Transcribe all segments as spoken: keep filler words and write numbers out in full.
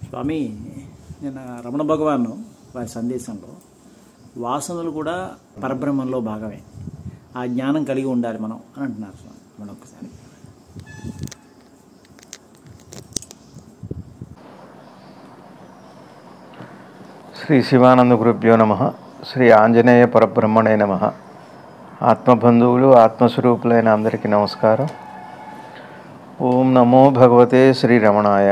స్వామి, నిన్న రమణ భగవాను వారి సందేశంలో వాసనలు కూడా పరబ్రహ్మంలో భాగమే, ఆ జ్ఞానం కలిగి ఉండాలి మనం అని అంటున్నారు స్వామి. మనం ఒకసారి శ్రీ శివానంద గురుభ్యో నమః. శ్రీ ఆంజనేయ పరబ్రహ్మణే నమః. ఆత్మబంధువులు ఆత్మస్వరూపులైన అందరికీ నమస్కారం. ఓం నమో భగవతే శ్రీ రమణాయ.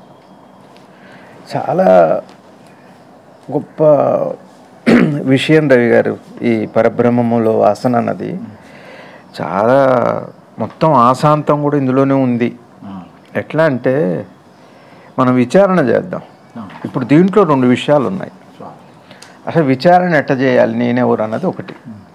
చాలా గొప్ప విషయం రవి గారు. ఈ పరబ్రహ్మములో వాసన అన్నది చాలా మొత్తం ఆశాంతం కూడా ఇందులోనే ఉంది. ఎట్లా అంటే మనం విచారణ చేద్దాం. ఇప్పుడు దీంట్లో రెండు విషయాలు ఉన్నాయి. అసలు విచారణ ఎట్ట చేయాలి, నేనెవరు అన్నది ఒకటి.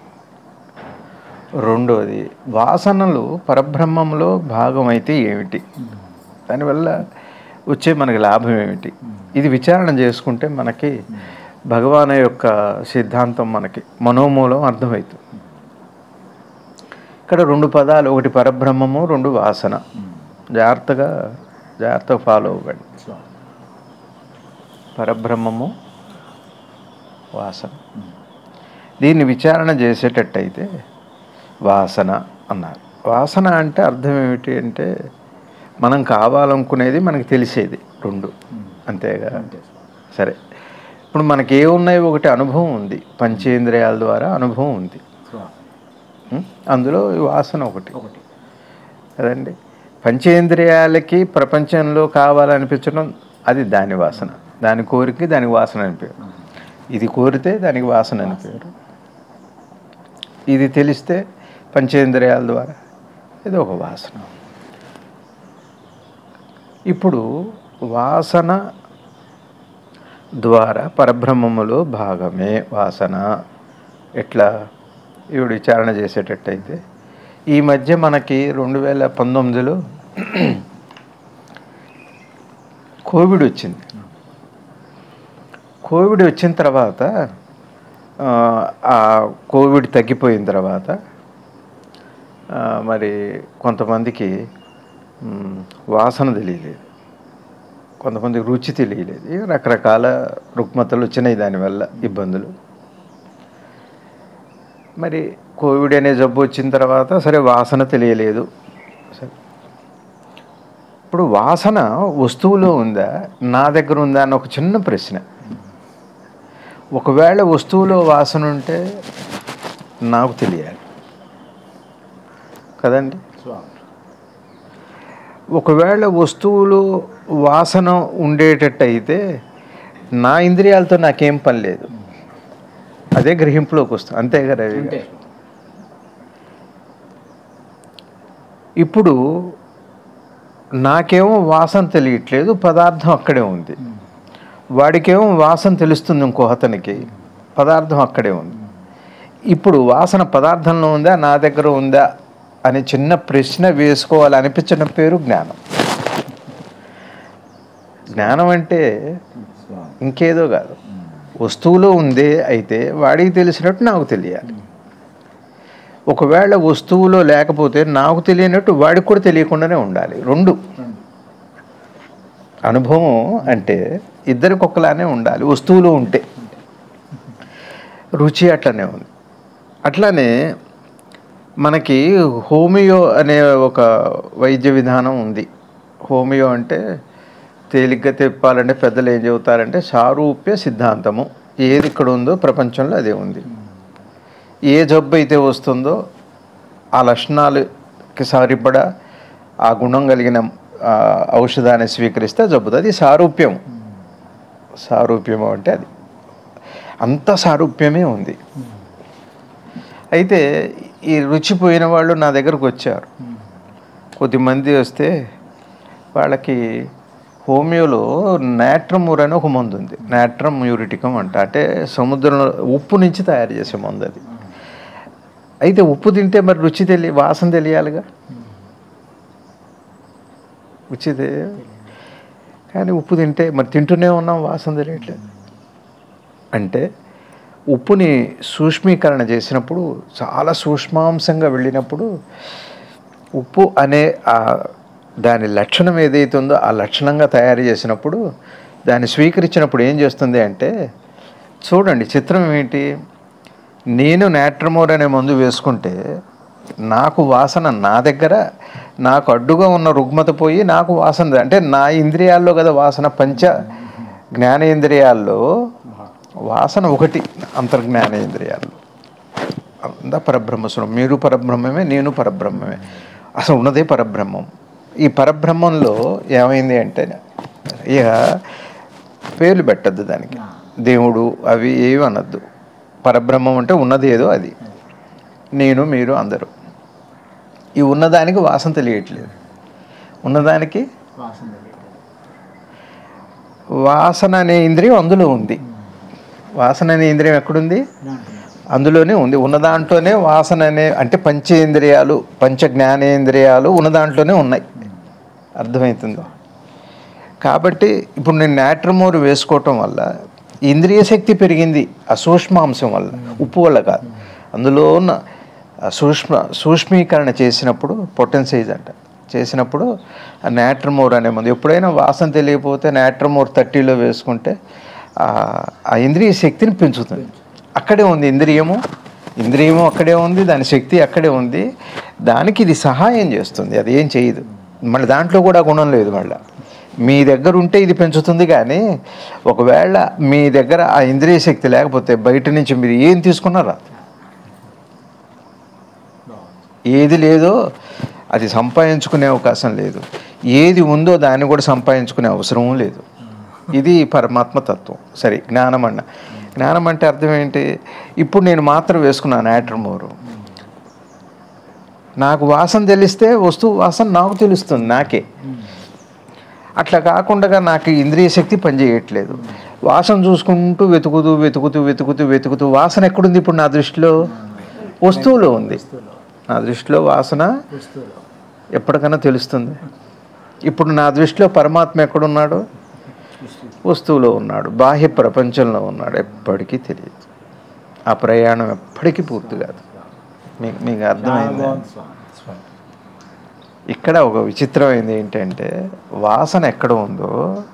రెండోది, వాసనలు పరబ్రహ్మంలో భాగం అయితే ఏమిటి, దానివల్ల వచ్చే మనకి లాభం ఏమిటి, ఇది విచారణ చేసుకుంటే మనకి భగవాను యొక్క సిద్ధాంతం మనకి మనోమూలం అర్థమవుతుంది. ఇక్కడ రెండు పదాలు, ఒకటి పరబ్రహ్మము, రెండు వాసన. జాగ్రత్తగా జాగ్రత్తగా ఫాలో అవ్వండి. పరబ్రహ్మము, వాసన. దీన్ని విచారణ చేసేటట్టయితే వాసన అన్నారు. వాసన అంటే అర్థం ఏమిటి అంటే మనం కావాలనుకునేది మనకి తెలిసేది, రెండు. అంతేగా? సరే, ఇప్పుడు మనకి ఏమున్నాయి, ఒకటి అనుభవం ఉంది, పంచేంద్రియాల ద్వారా అనుభవం ఉంది, అందులో వాసన ఒకటి కదండి. పంచేంద్రియాలకి ప్రపంచంలో కావాలనిపించడం, అది దాని వాసన. దాని కోరిక దానికి వాసన అని పేరు. ఇది కోరితే దానికి వాసన అని పేరు. ఇది తెలిస్తే పంచేంద్రియాల ద్వారా ఇది ఒక వాసన. ఇప్పుడు వాసన ద్వారా పరబ్రహ్మములో భాగమే వాసన. ఎట్లా ఇవి విచారణ చేసేటట్టయితే, ఈ మధ్య మనకి రెండు వేల పంతొమ్మిదిలో కోవిడ్ వచ్చింది. కోవిడ్ వచ్చిన తర్వాత ఆ కోవిడ్ తగ్గిపోయిన తర్వాత మరి కొంతమందికి వాసన తెలియలేదు, కొంతమందికి రుచి తెలియలేదు, రకరకాల రుగ్మతలు వచ్చినాయి, దానివల్ల ఇబ్బందులు. మరి కోవిడ్ అనే జబ్బు వచ్చిన తర్వాత సరే వాసన తెలియలేదు. సరే, ఇప్పుడు వాసన వస్తువులో ఉందా, నా దగ్గర ఉందా అని ఒక చిన్న ప్రశ్న. ఒకవేళ వస్తువులో వాసన ఉంటే నాకు తెలియాలి కదండి. ఒకవేళ వస్తువులో వాసన ఉండేటట్టయితే నా ఇంద్రియాలతో నాకేం పని లేదు, అదే గ్రహింపులోకి వస్తుంది. అంతే కదా. ఇప్పుడు నాకేమో వాసన తెలియట్లేదు, పదార్థం అక్కడే ఉంది. వాడికేమో వాసన తెలుస్తుంది, ఇంకో అతనికి పదార్థం అక్కడే ఉంది. ఇప్పుడు వాసన పదార్థంలో ఉందా నా దగ్గర ఉందా అని చిన్న ప్రశ్న వేసుకోవాలనిపించడం పేరు జ్ఞానం. జ్ఞానం అంటే ఇంకేదో కాదు, వస్తువులో ఉందే అయితే వాడికి తెలిసినట్టు నాకు తెలియాలి. ఒకవేళ వస్తువులో లేకపోతే నాకు తెలియనట్టు వాడికి కూడా తెలియకుండానే ఉండాలి. రెండు. అనుభవం అంటే ఇద్దరికి ఒకలానే ఉండాలి. వస్తువులో ఉంటే రుచి అట్లనే ఉంది. అట్లానే మనకి హోమియో అనే ఒక వైద్య విధానం ఉంది. హోమియో అంటే తేలిగ్గా చెప్పాలంటే పెద్దలు ఏం చెబుతారంటే సారూప్య సిద్ధాంతము. ఏది ఇక్కడ ఉందో ప్రపంచంలో అదే ఉంది. ఏ జబ్బు అయితే వస్తుందో ఆ లక్షణాలకి సరిపడా ఆ గుణం కలిగిన ఔషధాన్ని స్వీకరిస్తే జబ్బుతుంది. అది సారూప్యం. సారూప్యము అంటే అది అంత సారూప్యమే ఉంది. అయితే ఈ రుచి పోయిన వాళ్ళు నా దగ్గరకు వచ్చారు. కొద్దిమంది వస్తే వాళ్ళకి హోమియోలో నాట్రమూర్ అని ఒక మందు ఉంది. నాట్రమ్ మ్యూరిటికం అంట, అంటే సముద్రంలో ఉప్పు నుంచి తయారు చేసే మందు అది. అయితే ఉప్పు తింటే మరి రుచి తెలియ వాసన తెలియాలిగా. రుచి కానీ ఉప్పు తింటే మరి తింటూనే ఉన్నాం, వాసన తెలియట్లేదు. అంటే ఉప్పుని సూక్ష్మీకరణ చేసినప్పుడు, చాలా సూక్ష్మాంశంగా వెళ్ళినప్పుడు ఉప్పు అనే దాని లక్షణం ఏదైతే ఉందో ఆ లక్షణంగా తయారు చేసినప్పుడు దాన్ని స్వీకరించినప్పుడు ఏం చేస్తుంది అంటే, చూడండి చిత్రం ఏంటి, నేను నాట్రమోర్ అనే మందు వేసుకుంటే నాకు వాసన నా దగ్గర, నాకు అడ్డుగా ఉన్న రుగ్మత పోయి నాకు వాసన, అంటే నా ఇంద్రియాల్లో కదా వాసన, పంచ జ్ఞానేంద్రియాల్లో వాసన ఒకటి, అంతర్జ్ఞానేంద్రియాల్లో అంతా పరబ్రహ్మస్వరం. మీరు పరబ్రహ్మమే, నేను పరబ్రహ్మమే, అసలు ఉన్నదే పరబ్రహ్మం. ఈ పరబ్రహ్మంలో ఏమైంది అంటే, ఇక పేర్లు పెట్టద్దు దానికి, దేవుడు అవి ఏవి అనద్దు. పరబ్రహ్మం అంటే ఉన్నది ఏదో అది, నేను మీరు అందరూ. ఈ ఉన్నదానికి వాసన తెలియట్లేదు, ఉన్నదానికి వాసన అనే ఇంద్రియం అందులో ఉంది. వాసన అనే ఇంద్రియం ఎక్కడుంది? అందులోనే ఉంది. ఉన్న దాంట్లోనే వాసన అనే, అంటే పంచేంద్రియాలు, పంచ జ్ఞానేంద్రియాలు ఉన్న దాంట్లోనే ఉన్నాయి. అర్థమవుతుందా? కాబట్టి ఇప్పుడు నేను నాట్రమోర్ వేసుకోవటం వల్ల ఇంద్రియ శక్తి పెరిగింది, ఆ సూక్ష్మాంశం వల్ల, ఉప్పు వల్ల కాదు. అందులో ఉన్న సూక్ష్మ సూక్ష్మీకరణ చేసినప్పుడు, పొటెన్సైజ్ అంట చేసినప్పుడు ఆ నాట్రమోర్ అనే మందు, ఎప్పుడైనా వాసన తెలియకపోతే నాట్రమోర్ థర్టీలో వేసుకుంటే ఆ ఇంద్రియ శక్తిని పెంచుతుంది. అక్కడే ఉంది ఇంద్రియము, ఇంద్రియము అక్కడే ఉంది, దాని శక్తి అక్కడే ఉంది. దానికి ఇది సహాయం చేస్తుంది, అది ఏం చేయదు. మళ్ళీ దాంట్లో కూడా గుణం లేదు. మళ్ళీ మీ దగ్గర ఉంటే ఇది పెంచుతుంది, కానీ ఒకవేళ మీ దగ్గర ఆ ఇంద్రియ శక్తి లేకపోతే బయట నుంచి మీరు ఏం తీసుకున్నారా, ఏది లేదో అది సంపాదించుకునే అవకాశం లేదు, ఏది ఉందో దాన్ని కూడా సంపాదించుకునే అవసరం లేదు. ఇది పరమాత్మ తత్వం. సరే, జ్ఞానం అన్న, జ్ఞానం అంటే అర్థం ఏంటి? ఇప్పుడు నేను మాత్రం వేసుకున్నాను నాట్రమోరు, నాకు వాసన తెలిస్తే వస్తువు వాసన నాకు తెలుస్తుంది, నాకే. అట్లా కాకుండా నాకు ఇంద్రియ శక్తి పనిచేయట్లేదు, వాసన చూసుకుంటూ వెతుకుతూ వెతుకుతూ వెతుకుతూ వెతుకుతూ వాసన ఎక్కడుంది ఇప్పుడు నా దృష్టిలో? వస్తువులో ఉంది. నా దృష్టిలో వాసన ఎప్పటికైనా తెలుస్తుంది. ఇప్పుడు నా దృష్టిలో పరమాత్మ ఎక్కడున్నాడు? వస్తువులో ఉన్నాడు, బాహ్య ప్రపంచంలో ఉన్నాడు, ఎప్పటికీ తెలియదు. ఆ ప్రయాణం ఎప్పటికీ పూర్తి కాదు. మీకు మీకు అర్థమైంది? ఇక్కడ ఒక విచిత్రమైంది ఏంటంటే, వాసన ఎక్కడ ఉందో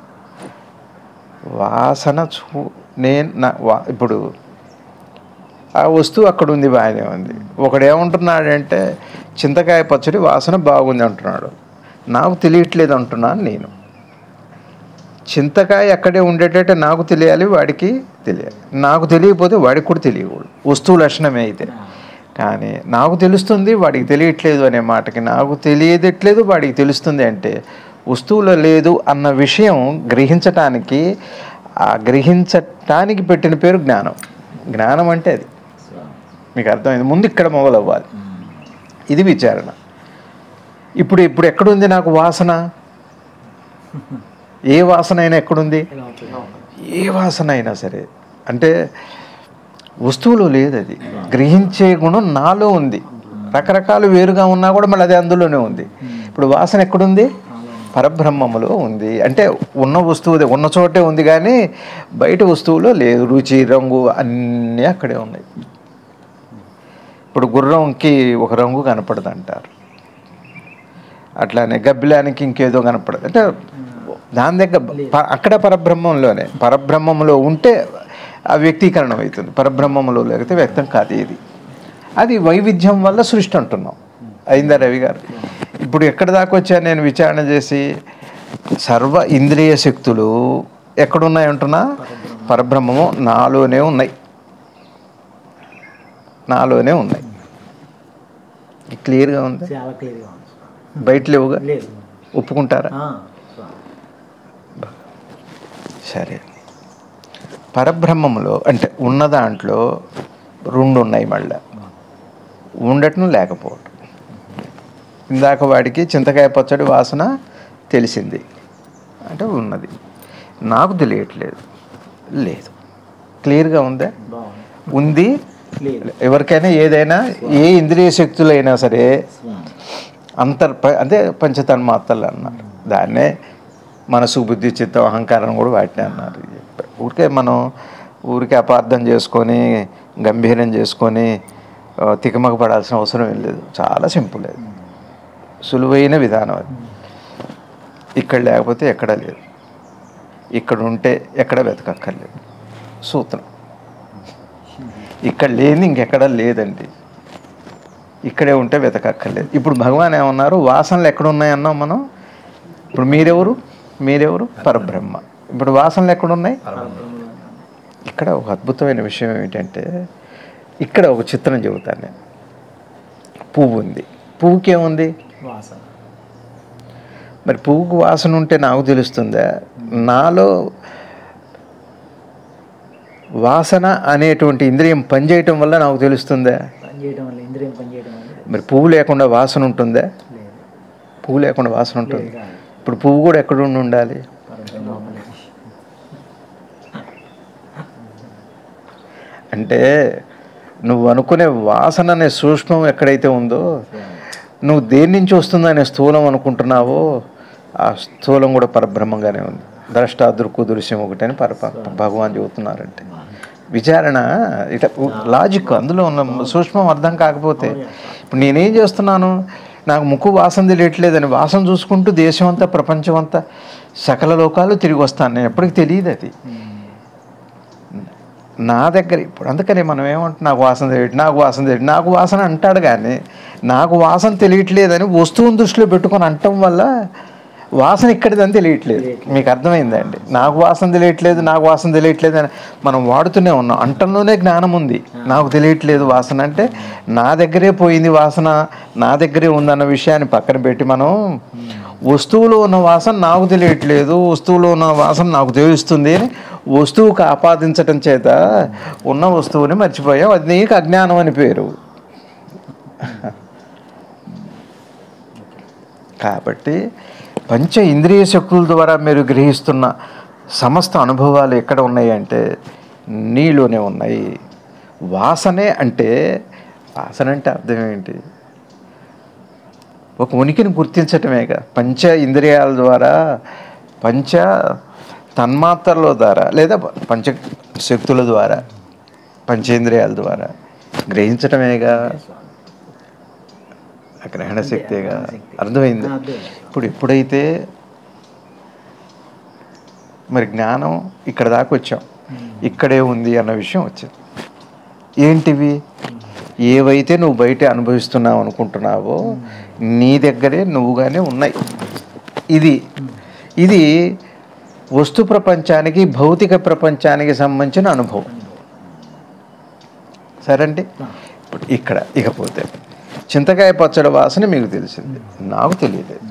వాసన చూ నేను నా ఇప్పుడు ఆ వస్తువు అక్కడ ఉంది, బాగానే ఉంది. ఒకడు ఏమంటున్నాడంటే చింతకాయ పచ్చడి వాసన బాగుంది అంటున్నాడు, నాకు తెలియట్లేదు అంటున్నాను నేను. చింతకాయ అక్కడే ఉండేటట్టే నాకు తెలియాలి, వాడికి తెలియాలి. నాకు తెలియకపోతే వాడికి కూడా తెలియకూడదు, వస్తువు లక్షణమే అయితే. కానీ నాకు తెలుస్తుంది, వాడికి తెలియట్లేదు అనే మాటకి, నాకు తెలియదట్లేదు వాడికి తెలుస్తుంది అంటే వస్తువులో లేదు అన్న విషయం గ్రహించటానికి, ఆ గ్రహించటానికి పెట్టిన పేరు జ్ఞానం. జ్ఞానం అంటే అది. మీకు అర్థమైంది? ముందు ఇక్కడ మొదలవ్వాలి, ఇది విచారణ. ఇప్పుడు ఇప్పుడు ఎక్కడుంది నాకు వాసన? ఏ వాసన అయినా ఎక్కడుంది? ఏ వాసన అయినా సరే, అంటే వస్తువులో లేదు, అది గ్రహించే గుణం నాలో ఉంది. రకరకాలు వేరుగా ఉన్నా కూడా మళ్ళీ అది అందులోనే ఉంది. ఇప్పుడు వాసన ఎక్కడుంది? పరబ్రహ్మములో ఉంది. అంటే ఉన్న వస్తువు ఉన్న చోటే ఉంది, కానీ బయట వస్తువులో లేదు. రుచి, రంగు అన్నీ అక్కడే ఉన్నాయి. ఇప్పుడు గుర్రంకి ఒక రంగు కనపడదు అంటారు, అట్లానే గబ్బిలానికి ఇంకేదో కనపడదు. అంటే దాని దగ్గర అక్కడ పరబ్రహ్మంలోనే, పరబ్రహ్మంలో ఉంటే ఆ వ్యక్తీకరణ అవుతుంది, పరబ్రహ్మంలో లేకపోతే వ్యక్తం కాదు ఇది. అది వైవిధ్యం వల్ల సృష్టి అంటున్నాం. అయిందా రవి గారు? ఇప్పుడు ఎక్కడి దాకా వచ్చా నేను విచారణ చేసి, సర్వ ఇంద్రియ శక్తులు ఎక్కడున్నాయంటున్నా? పరబ్రహ్మము నాలోనే ఉన్నాయి, నాలోనే ఉన్నాయి. క్లియర్గా ఉంది, బయట లేవుగా. ఒప్పుకుంటారా? సరే, పరబ్రహ్మములో అంటే ఉన్న దాంట్లో రెండు ఉన్నాయి, మళ్ళీ ఉండటం లేకపోవటం. ఇందాక వాడికి చింతకాయ పచ్చడి వాసన తెలిసింది అంటే ఉన్నది, నాకు తెలియట్లేదు, లేదు. క్లియర్గా ఉందా? ఉంది. ఎవరికైనా ఏదైనా, ఏ ఇంద్రియ శక్తులైనా సరే అంతర్ అదే పంచతన్మాత్రలు అన్నారు. దాన్నే మనసు, బుద్ధి, చిత్తం, అహంకారం కూడా వాటినే అన్నారు. ఊరికే మనం ఊరికే అపార్థం చేసుకొని గంభీరం చేసుకొని తికమక పడాల్సిన అవసరం ఏం లేదు. చాలా సింపుల్, అది సులువైన విధానం. అది ఇక్కడ లేకపోతే ఎక్కడ లేదు. ఇక్కడ ఉంటే ఎక్కడ వెతకక్కర్లేదు. సూత్రం ఇక్కడ లేని ఇంకెక్కడ లేదండి, ఇక్కడే ఉంటే వెతకక్కర్లేదు. ఇప్పుడు భగవాన్ ఏమన్నారు, వాసనలు ఎక్కడ ఉన్నాయన్నాం మనం. ఇప్పుడు మీరెవరు, మీరెవరు పరబ్రహ్మ. ఇప్పుడు వాసనలు ఎక్కడున్నాయి? ఇక్కడ ఒక అద్భుతమైన విషయం ఏమిటంటే, ఇక్కడ ఒక చిత్రం చెబుతాను నేను. పువ్వు ఉంది, పువ్వుకి ఏముంది? వాసన. మరి పువ్వుకు వాసన ఉంటే నాకు తెలుస్తుందా? నాలో వాసన అనేటువంటి ఇంద్రియం పనిచేయటం వల్ల నాకు తెలుస్తుందా? పనిచేయడం వల్ల, ఇంద్రియం పనిచేయడం వల్ల. మరి పువ్వు లేకుండా వాసన ఉంటుందా? పువ్వు లేకుండా వాసన ఉంటుంది. ఇప్పుడు పువ్వు కూడా ఎక్కడ ఉండి ఉండాలి? అంటే నువ్వు అనుకునే వాసన అనే సూక్ష్మం ఎక్కడైతే ఉందో, నువ్వు దేని నుంచి వస్తుందనే స్థూలం అనుకుంటున్నావో ఆ స్థూలం కూడా పరబ్రహ్మంగానే ఉంది. ద్రష్ట దృక్కు దృశ్యం ఒకటి అని పర భగవాన్ చెబుతున్నారంటే, విచారణ ఇట లాజిక్ అందులో ఉన్న సూక్ష్మం అర్థం కాకపోతే, ఇప్పుడు నేనేం చేస్తున్నాను, నాకు ముక్కు వాసన తెలియట్లేదని వాసన చూసుకుంటూ దేశం అంతా ప్రపంచం అంతా సకల లోకాలు తిరిగి వస్తాను. నేను ఎప్పటికి తెలియదు అది నా దగ్గర. ఇప్పుడు అందుకని మనం ఏమంటున్నాం, నాకు వాసన తెలియదు, నాకు వాసన తెలియదు, నాకు వాసన అంటాడు. కానీ నాకు వాసన తెలియట్లేదని వస్తువుని దృష్టిలో పెట్టుకొని అంటం వల్ల వాసన ఇక్కడిదని తెలియట్లేదు. మీకు అర్థమైందండి? నాకు వాసన తెలియట్లేదు, నాకు వాసన తెలియట్లేదు అని మనం వాడుతూనే ఉన్నాం. అంటంలోనే జ్ఞానం ఉంది. నాకు తెలియట్లేదు వాసన అంటే నా దగ్గరే పోయింది వాసన, నా దగ్గరే ఉందన్న విషయాన్ని పక్కన పెట్టి మనం వస్తువులో ఉన్న వాసన నాకు తెలియట్లేదు, వస్తువులో ఉన్న వాసన నాకు తెలుస్తుంది అని వస్తువుకు ఆపాదించటం చేత ఉన్న వస్తువుని మర్చిపోయాం. అది నీకు అజ్ఞానం అని పేరు. కాబట్టి పంచ ఇంద్రియ శక్తుల ద్వారా మీరు గ్రహిస్తున్న సమస్త అనుభవాలు ఎక్కడ ఉన్నాయి అంటే నీలోనే ఉన్నాయి. వాసనే అంటే, వాసన అంటే అర్థం ఏంటి? ఒక ఉనికిని గుర్తించటమేగా. పంచ ఇంద్రియాల ద్వారా, పంచ తన్మాత్రల ద్వారా, లేదా పంచ శక్తుల ద్వారా, పంచేంద్రియాల ద్వారా గ్రహించటమేగా. గ్రహణ శక్తిగా. అర్థమైంది? ఇప్పుడు ఎప్పుడైతే మరి జ్ఞానం ఇక్కడ దాకా వచ్చాం, ఇక్కడే ఉంది అన్న విషయం వచ్చింది. ఏంటివి? ఏవైతే నువ్వు బయట అనుభవిస్తున్నావు అనుకుంటున్నావో నీ దగ్గరే నువ్వుగానే ఉన్నాయి. ఇది ఇది వస్తు ప్రపంచానికి, భౌతిక ప్రపంచానికి సంబంధించిన అనుభవం. సరే అండి. ఇప్పుడు ఇక్కడ ఇకపోతే చింతకాయ పచ్చడి వాసన మీకు తెలిసింది, నాకు తెలియలేదు.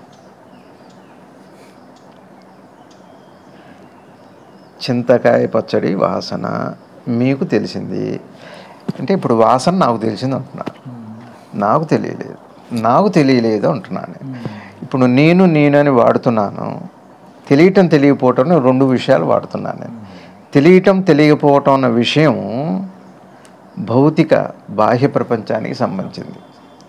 చింతకాయ పచ్చడి వాసన మీకు తెలిసింది అంటే ఇప్పుడు వాసన నాకు తెలిసింది అంటున్నా, నాకు తెలియలేదు, నాకు తెలియలేదు అంటున్నాను. ఇప్పుడు నేను నేను అని వాడుతున్నాను, తెలియటం తెలియకపోవటం రెండు విషయాలు వాడుతున్నాను నేను. తెలియటం తెలియకపోవటం అన్న విషయం భౌతిక బాహ్య ప్రపంచానికి సంబంధించింది.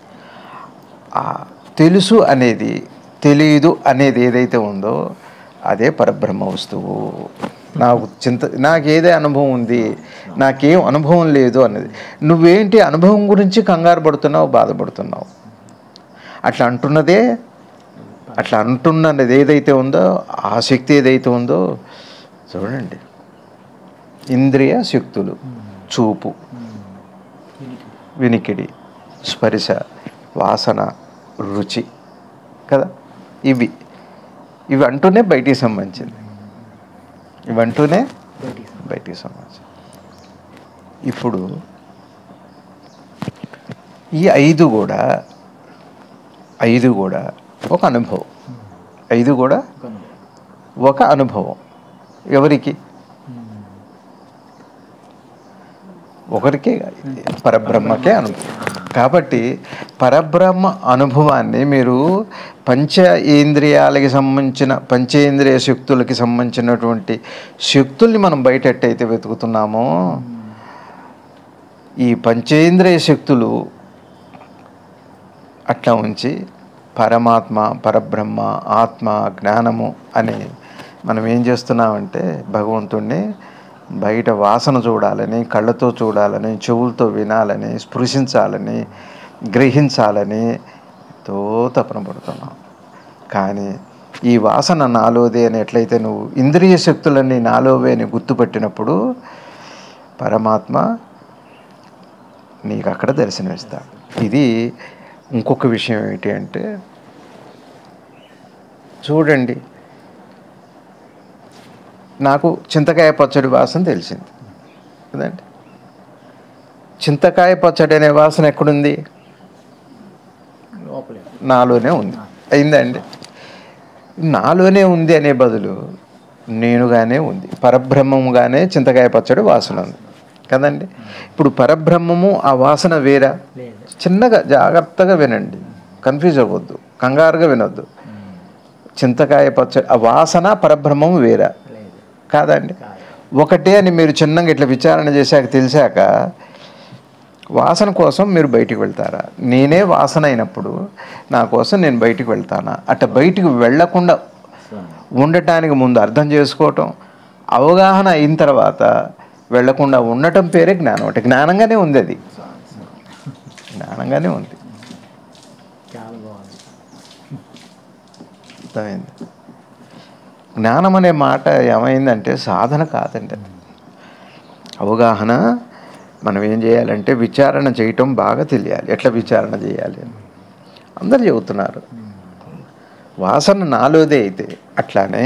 తెలుసు అనేది, తెలియదు అనేది ఏదైతే ఉందో అదే పరబ్రహ్మ వస్తువు. నాకు చింత, నాకేదే అనుభవం ఉంది, నాకేం అనుభవం లేదు అన్నది. నువ్వేంటి అనుభవం గురించి కంగారు పడుతున్నావు, బాధపడుతున్నావు. అట్లా అంటున్నదే, అట్లా అంటున్నది ఏదైతే ఉందో, ఆ శక్తి ఏదైతే ఉందో చూడండి. ఇంద్రియ శక్తులు, చూపు, వినికిడి, స్పర్శ, వాసన, రుచి కదా, ఇవి ఇవి అంటూనే బయటికి సంబంధించింది. ఇవి అంటూనే బయటికి సంబంధించింది. ఇప్పుడు ఈ ఐదు కూడా ఐదు కూడా ఒక అనుభవం. ఐదు కూడా ఒక అనుభవం. ఎవరికి? ఒకరికే, పరబ్రహ్మకే అనుభవం. కాబట్టి పరబ్రహ్మ అనుభవాన్ని మీరు పంచ ఇంద్రియాలకి సంబంధించిన, పంచేంద్రియ శక్తులకి సంబంధించినటువంటి శక్తుల్ని మనం బయట ఎట్టయితే వెతుకుతున్నామో, ఈ పంచేంద్రియ శక్తులు అట్లా ఉంచి పరమాత్మ, పరబ్రహ్మ, ఆత్మ, జ్ఞానము అని మనం ఏం చేస్తున్నామంటే భగవంతుణ్ణి బయట వాసన చూడాలని, కళ్ళతో చూడాలని, చెవులతో వినాలని, స్పృశించాలని, గ్రహించాలని ఎంతో తపన పడుతున్నాం. కానీ ఈ వాసన నాలోదే అని ఎట్లయితే నువ్వు ఇంద్రియ శక్తులన్నీ నాలోవే అని గుర్తుపట్టినప్పుడు పరమాత్మ నీకు అక్కడ దర్శనమిస్తాడు. ఇది ఇంకొక విషయం ఏంటి అంటే, చూడండి, నాకు చింతకాయ పచ్చడి వాసన తెలిసింది కదండి. చింతకాయ పచ్చడి అనే వాసన ఎక్కడుంది? లోపలే నాలోనే ఉంది. అయిందండి. నాలోనే ఉంది అనే బదులు నేనుగానే ఉంది, పరబ్రహ్మముగానే చింతకాయ పచ్చడి వాసన ఉంది కదండి. ఇప్పుడు పరబ్రహ్మము ఆ వాసన వేరా? లేదు. చిన్నగా జాగ్రత్తగా వినండి, కన్ఫ్యూజ్ అవ్వద్దు, కంగారుగా వినొద్దు. చింతకాయ పచ్చడి ఆ వాసన పరబ్రహ్మము వేరా? లేదు. కాదండి. కాదు. ఒకటే అని మీరు చిన్నగా ఇట్లా విచారణ చేశాక తెలిసాక వాసన కోసం మీరు బయటికి వెళ్తారా? నేనే వాసన అయినప్పుడు నా కోసం నేను బయటికి వెళ్తానా? అట్లా బయటికి వెళ్లకుండా ఉండటానికి ముందు అర్థం చేసుకోవటం, అవగాహన అయిన తర్వాత వెళ్లకుండా ఉండటం పేరే జ్ఞానం. అంటే జ్ఞానంగానే ఉంది, అది జ్ఞానంగానే ఉంది. చాలా బాగుంది. అర్థమైంది. జ్ఞానం అనే మాట ఏమైందంటే సాధన కాదండి, అవగాహన. మనం ఏం చేయాలంటే విచారణ చేయటం బాగా తెలియాలి. ఎట్లా విచారణ చేయాలి అని అందరు చెబుతున్నారు. వాసన నాలోదే అయితే అట్లానే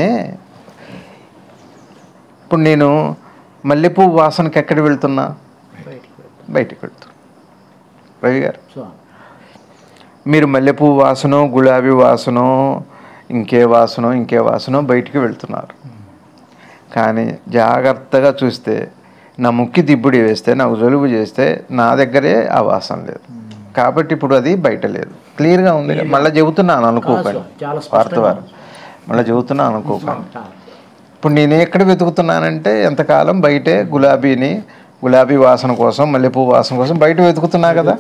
ఇప్పుడు నేను మల్లెపువ్వు వాసనకి ఎక్కడ వెళ్తున్నా? బయటికి వెళ్తున్నా. రవి గారు, మీరు మల్లెపువ్వు వాసనో గులాబీ వాసనో ఇంకే వాసనో ఇంకే వాసనో బయటికి వెళ్తున్నారు. కానీ జాగ్రత్తగా చూస్తే నా ముక్కి దిబ్బుడి వేస్తే, నాకు జలుబు చేస్తే నా దగ్గరే ఆ వాసన లేదు. కాబట్టి ఇప్పుడు అది బయట లేదు. క్లియర్గా ఉంది. మళ్ళీ చెబుతున్నాను అనుకోకండి, వార్తవారు మళ్ళీ చెబుతున్నాను అనుకోకండి. ఇప్పుడు నేను ఎక్కడ వెతుకుతున్నానంటే ఎంతకాలం బయటే గులాబీని, గులాబీ వాసన కోసం, మల్లెపువ్వు వాసన కోసం బయట వెతుకుతున్నా కదా.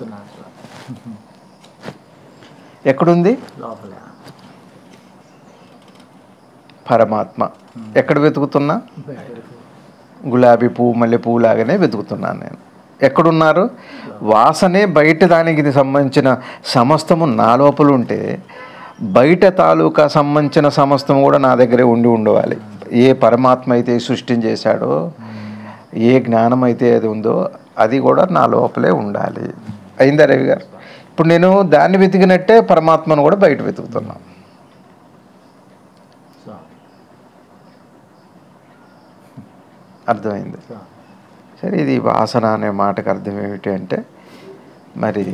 ఎక్కడుంది? పరమాత్మ. ఎక్కడ వెతుకుతున్నా? గులాబీ పువ్వు, మల్లె పువ్వు లాగానే వెతుకుతున్నాను నేను. ఎక్కడున్నారు? వాసనే బయట దానికి సంబంధించిన సమస్తము నా లోపల ఉంటే, బయట తాలూకా సంబంధించిన సమస్తము కూడా నా దగ్గరే ఉండి ఉండవాలి. ఏ పరమాత్మ అయితే సృష్టిని చేశాడో, ఏ జ్ఞానం అయితే అది ఉందో అది కూడా నా లోపలే ఉండాలి. అయిందా రవి గారు? ఇప్పుడు నేను దాన్ని వెతికినట్టే పరమాత్మను కూడా బయట వెతుకుతున్నాను. అర్థమైంది. సరే, ఇది వాసన అనే మాటకు అర్థం ఏమిటి అంటే, మరి